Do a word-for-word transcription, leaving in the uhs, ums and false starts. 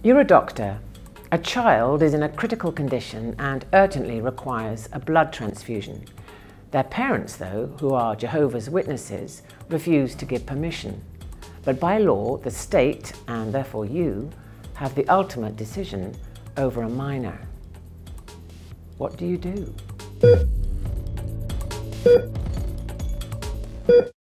You're a doctor. A child is in a critical condition and urgently requires a blood transfusion. Their parents, though, who are Jehovah's Witnesses, refuse to give permission. But by law, the state, and therefore you, have the ultimate decision over a minor. What do you do?